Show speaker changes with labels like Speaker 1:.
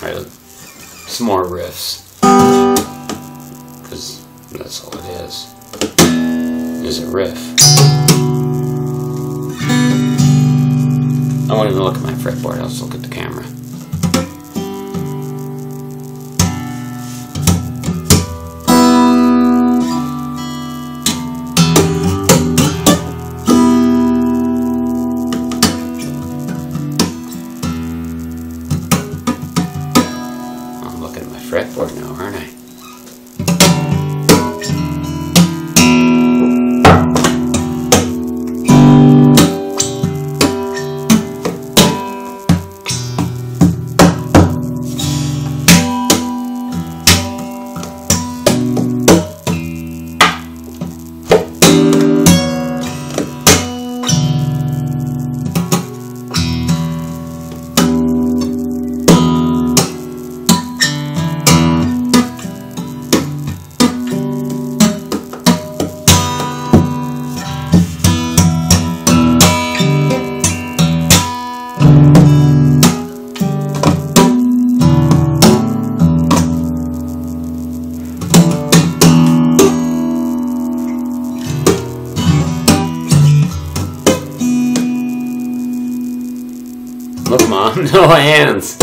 Speaker 1: Alright, some more riffs. Because that's all it is a riff. I won't even look at my fretboard, I'll just look at the camera. I'm looking at my fretboard now, aren't I? Look, Mom, no hands.